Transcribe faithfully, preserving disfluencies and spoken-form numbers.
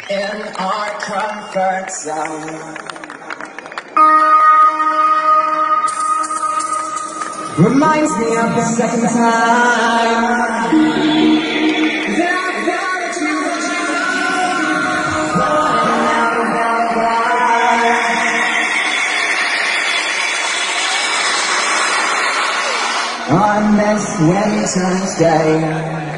in our comfort zone. Reminds me of the second time that I felt you running out of my life on this winter's day.